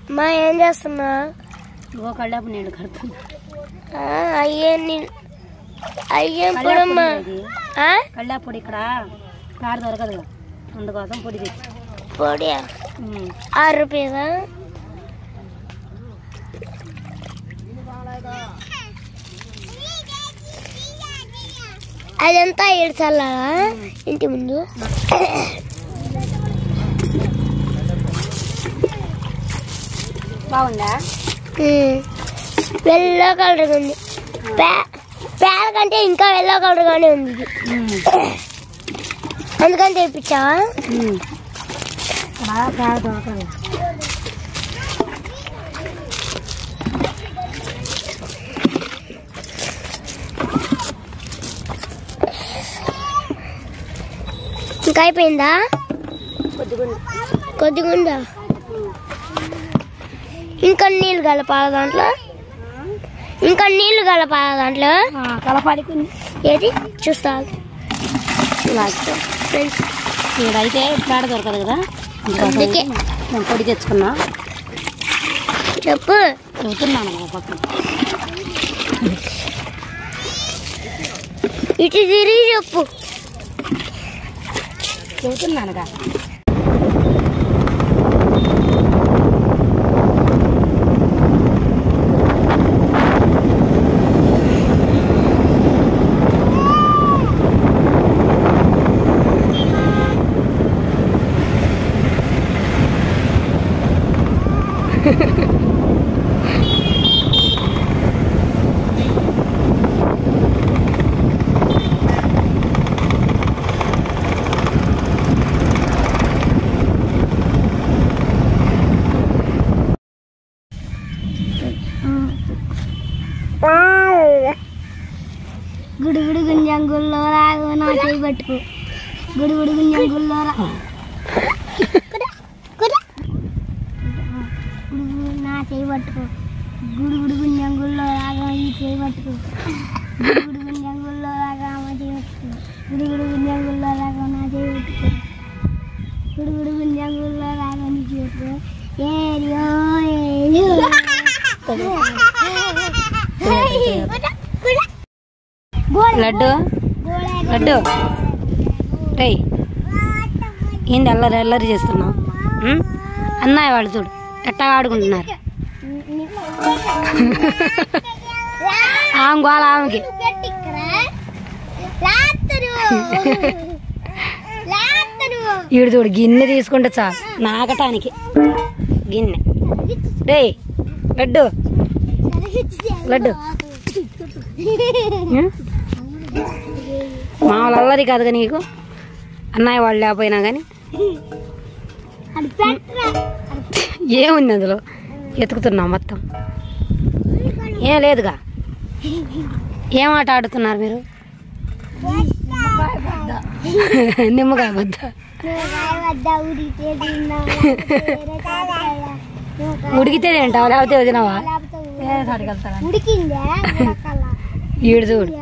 మా ఏం చేస్తున్నా? ఇగో కళ్ళాపు నీళ్ళు కడుతున్నా. అయ్యేమ్మా కళ్ళాపొడి ఇక్కడ కారు దొరకదు, అందుకోసం పొడి తెచ్చి. పొడి 6 రూపాయలా? అదంతా ఏడ్చాలా ఇంటి ముందు? బాగుందా? ఎల్లో కలర్ ఉంది. పేడ కంటే ఇంకా ఎల్లో కలర్ గానే ఉంది. అందుకని తెప్పించావా? పేడ దొరకదు. ఇంకా అయిపోయిందా? కొద్దిగుందా? ఇంకా నీళ్ళు కలపాల దాంట్లో? ఇంకా నీళ్లు కలపాల దాంట్లో? కలపాలి. ఏది చూస్తా ఫ్రెండ్స్. ఇక్కడైతే పేడ దొరకదు కదా, అందుకే నేను పొడి తెచ్చుకున్నా. చెబుతున్నాను పక్కన. ఇటు తిరిగి చెప్పు. చెబుతున్నానుగా. గుడుగుడు గుంజంగుల్లో రాగు నా చేయి పట్టుకో. గుడుగుడు గుంజంగుల్లో నా చేయి పట్టుకో. గుడుగుడు గుంజంగుల్లో రాగా ఈ చేయి పట్టుకో. గుడుగుడు గుంజంగుల్లో రాగా మా చేయి పట్టుకో. గుడుగుడు గుంజంగుల్లో రాగా నా చేయి పట్టుకో. గుడుగుడు గుంజంగుల్లో రాగా నీ చేయి పట్టుకో. ఏరియో లడ్డు లడ్డు రే, ఏంది అల్లరి అల్లరి చేస్తున్నావు? అన్నయ్య వాళ్ళు చూడు ఎట్టా ఆడుకుంటున్నారు. ఆమె గోళ ఆమెకి. ఈడు చూడు గిన్నె తీసుకుంటే చాలు నాకటానికి. గిన్నె రే లడ్డు లడ్డు మామూలు అల్లరి కాదుగా నీకు, అన్నయ్య వాళ్ళు లేకపోయినా కానీ. ఏముంది అందులో? ఎతుకుతున్నావు మొత్తం. ఏం లేదుగా. ఏం ఆట ఆడుతున్నారు మీరు? నిమ్మకాయ బద్ద. ఉడికితే తింటావా లేకపోతే వదినావా? ఈడు చూడు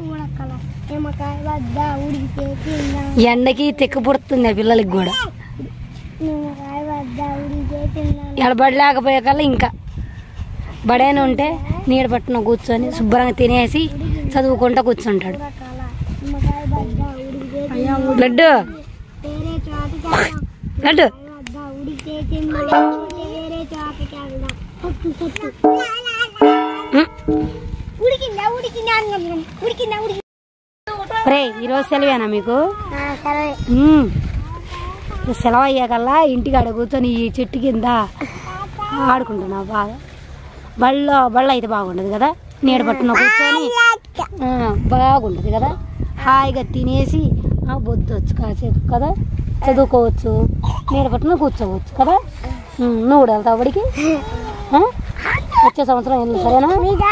ఎండకి తెక్కు పుడుతుంది ఆ పిల్లలకి కూడా. ఎడబడి లేకపోయే కల్లా ఇంకా బడైనా ఉంటే నీడ పట్టున కూర్చొని శుభ్రంగా తినేసి చదువుకుంటా కూర్చుంటాడు. లడ్డు లడ్డు రే, ఈరోజు సెలవేనా మీకు? సెలవు అయ్యాకల్లా ఇంటికాడ కూర్చొని ఈ చెట్టు కింద ఆడుకుంటున్నావు బాగా. బళ్ళ అయితే బాగుండదు కదా, నీడ పట్టున కూర్చొని బాగుంటుంది కదా. హాయిగా తినేసి బొద్దొచ్చు కాసేపు కదా, చదువుకోవచ్చు, నీడ పట్టున కూర్చోవచ్చు కదా. నువ్వు కూడా వెళ్తావు బడికి? వచ్చే సంవత్సరం వెళ్ళు, సరేనా?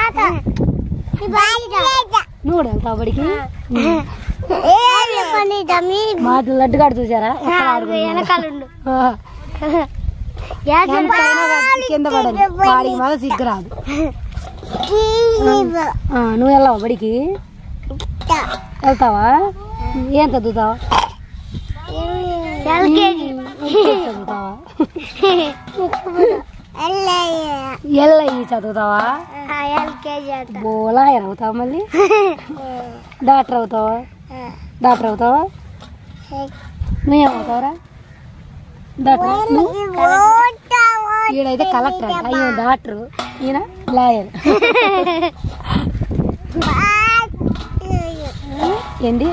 నువ్వు కూడా వెళ్తావు బడికి? మా లడ్డు కాడు చూసారా కింద పడదు, వాడికి మాత్రం సిగ్గు రాదు. నువ్వు వెళ్ళావా బడికి? వెళ్తావా? ఏం చదువుతావా? చదువుతావా? ఎల్ఐ చదువుతావా? లాయర్ అవుతావా? మళ్ళీ డాక్టర్ అవుతావా? నువ్వేమవుతావరా? డాక్టర్. ఈడైతే కలెక్టర్ అంట, ఈయన డాక్టర్, ఈయన లాయర్. ఏంది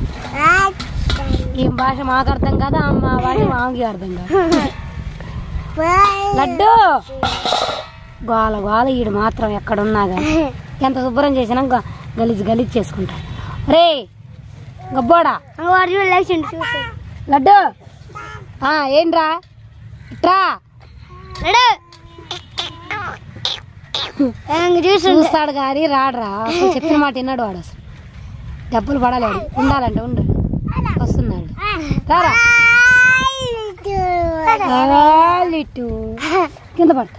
ఈ భాష మాకు అర్థం కాదు, మా భాష మాకి అర్థం కాదు. లడ్డు గోల గోల ఈడు మాత్రం ఎక్కడున్నాగా ఎంత శుభ్రం చేసినా గలీజ్ చేసుకుంటా. రే గబ్బోడా లడ్డు ఏంట్రా ఇట్రా చూస్తాడు కానీ రాడరా. చెప్పిన మాట విన్నాడు వాడు. అసలు దెబ్బలు పడలేడు. ఉండాలంటే ఉండు. వస్తున్నాడు రారా. కింద పట్ట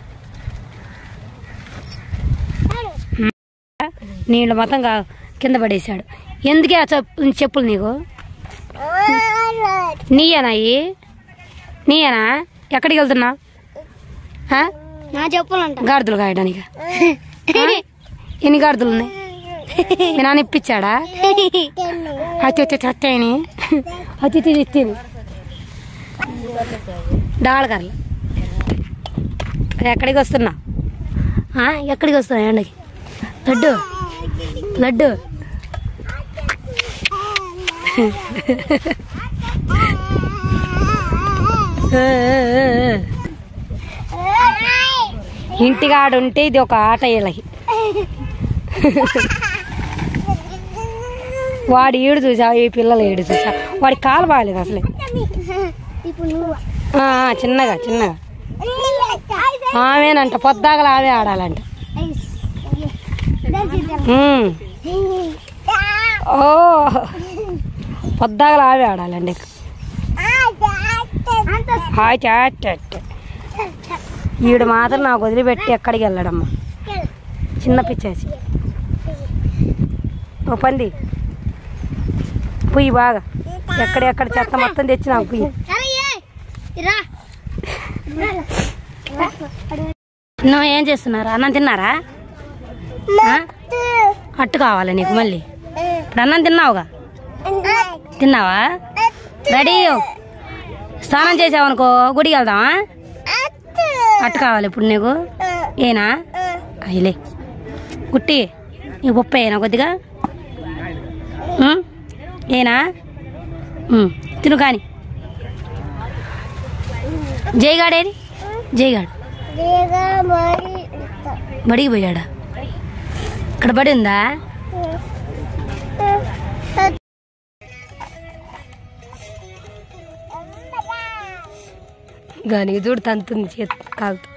నీళ్ళు మొత్తం కింద పడేసాడు. ఎందుకే చెప్పులు నీకు? నీయేనా? ఎక్కడికి వెళ్తున్నా? గాడిదలు కాయడానికి. ఎన్ని గాడిదలు ఉన్నాయి? మీ నాన్న ఇప్పించాడా? అచ్చాయని అచ్చి డాళకర్లు. ఎక్కడికి వస్తున్నా? ఎక్కడికి వస్తున్నా ఎండకి? లడ్డు ఇంటికాడుంటే ఇది ఒక ఆట. వీళ్ళకి వాడు ఏడు చూసా, ఈ పిల్లలు ఏడు చూసా. వాడి కాలు బాగాలేదు అసలే. చిన్నగా ఆమెనంట పొద్దాగల ఆమె ఆడాలంట. ఓ పొద్దాగల ఆమె ఆడాలండి. ఈడు మాత్రం నాకు వదిలిపెట్టి ఎక్కడికి వెళ్ళడమ్మా. చిన్న పిచ్చేసి ఓ పంది పుయ్యి బాగా ఎక్కడెక్కడ చెత్త మొత్తం తెచ్చి నాకు పుయ్యి. ఏం చేస్తున్నారు? అన్నం తిన్నారా? అట్టు కావాలి నీకు మళ్ళీ? ఇప్పుడు అన్నం తిన్నావా? రెడీ స్నానం చేసావనుకో గుడికి వెళ్దామా? అట్టు కావాలి ఇప్పుడు నీకు? ఏనా అయ్యలే గుట్టి నీకు పప్పు అయినా కొద్దిగా ఏనా తిను కానీ. జైగాడేది? జైగాడు బడికి పోయాడా? ఇక్కడ బడి ఉందా? గానికి చూడు తంతుంది చేతి కాలుతో.